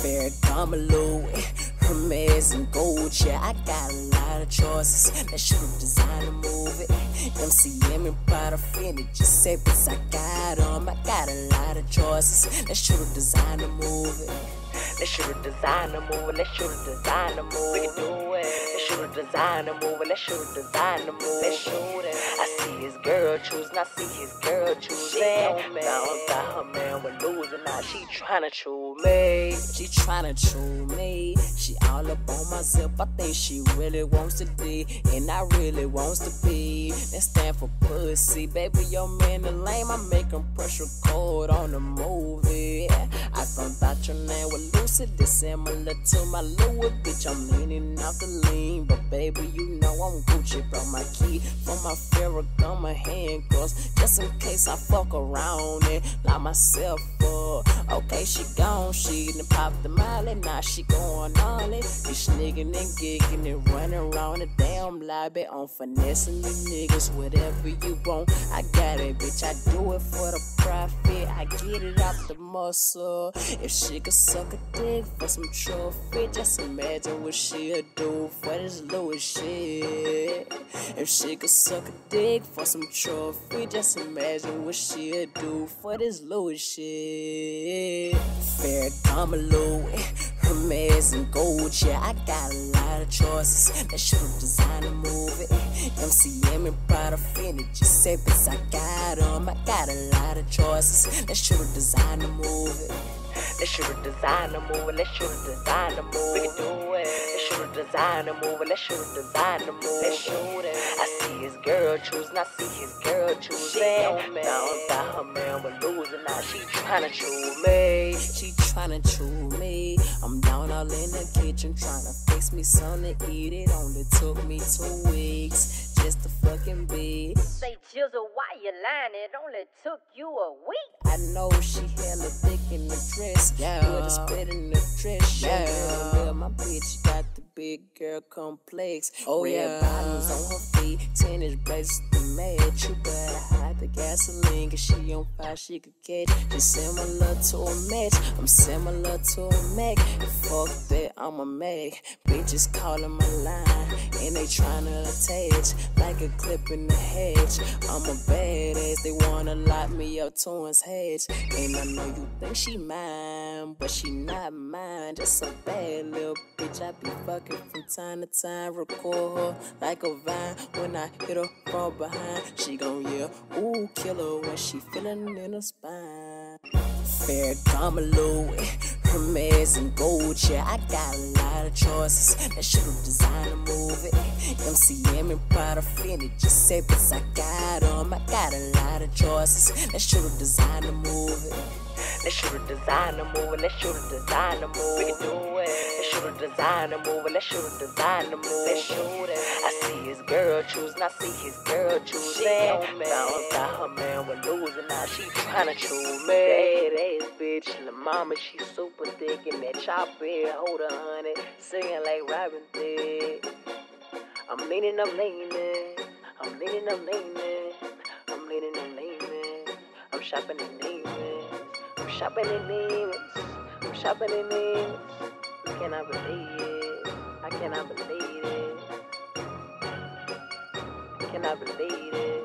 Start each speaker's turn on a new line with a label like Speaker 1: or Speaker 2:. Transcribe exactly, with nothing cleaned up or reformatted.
Speaker 1: Louis, Hermes and gold, yeah, I got a lot of choices. Let's shoot a designer movie. M C M and Prada Fendi, just say bitch, I got 'em. I got a lot of choices. Let's shoot a designer movie. Let's shoot a designer movie. Let's shoot a designer movie. We can do it. Let's shoot a designer movie. Let's shoot a designer movie. Let's shoot it. I see his girl choosing. I see his girl choosing. Now I got her man with losing. Now she tryna choose me. She tryna choose me. She all up on my zip. I think she really wants to be, and I really wants to be. That stand for pussy, baby. Your man the lame. I make him pressure code on the movie. I found out your name was Lucid, dissimilar to my Louis, bitch. I'm leaning off the lean, but baby, you know I'm Gucci. Brought my key from my Ferragamo, my handcuffs, just in case I fuck around and lie myself up. Okay, she gone, she done popped the molly, now she going on it. You snigging and gigging and running around the damn lobby on finessing you niggas, whatever you want. I got it, bitch. I do it for the profit. I get it out the muscle. If she could suck a dick for some trophy, just imagine what she'll do for this Louis shit. If she could suck a dick for some trophy, just imagine what she'll do for this Louis shit. Ferragamo Louis, Hermes and gold, yeah, I got a lot of choices. Let's shoot a designer movie. M C M and Prada Fendi, just say bitch, I got 'em. I got a lot of choices. Let's shoot a designer movie. Let's shoot a designer movie. Let's shoot a designer movie. We can do it. Let's shoot a designer movie. Let's shoot a designer movie. Let's shoot it. I see his girl choosing. I see his girl choosing. Now I got her man with losing. Now she tryna choose me. She tryna choose me. I'm down all in the kitchen tryna fix me something to eat. It only took me two weeks just to fucking be.
Speaker 2: Say, Jizzle, why you lying? It only took you a week.
Speaker 1: I know she hella thick in the dress. Yeah. Put a split in the dress. Yeah. Real, real, my bitch got the big girl complex. Oh, red yeah. Bottoms on her feet, tennis bracelets to match. You better hide the gasoline, cause she on fire, she could catch. She's similar to a match. I'm similar to a Mac. Fuck that, I'm a Mac. Bitches calling my line, and they tryna attach like a clip in the hedge. I'm a badass, they wanna lock me up to his hedge. And I know you think she mine, but she not mine. Just a bad little bitch I be fucking from time to time. Record her like a vine. When I hit her from behind, she gon' yell, ooh, killer, when she feelin' in her spine. Ferragamo Louis, Hermes and gold, yeah, I got a lot of choices. Let's shoot a designer movie. M C M and Prada Fendi, just say bitch, I got 'em. I got a lot of choices. Let's shoot a designer movie. Let's shoot a designer movie. Let's shoot a designer movie. We can do it. Let's shoot a designer movie. Let's shoot a designer movie. Let's shoot it. I see his girl choosing. I see his girl choosing. Now I got her man with losing. Now she tryna choose me. Badass bitch, the mama, she super thick in that chop beard. Hold a honey, singing like Robin Thicke. I'm leaning, I'm leaning. I'm leaning, I'm leaning. I'm leaning, I'm leaning. I'm shopping in Neiman's. I'm shopping in Neiman's. I'm shopping in Neiman's. I cannot believe it. I cannot believe it. I cannot believe it.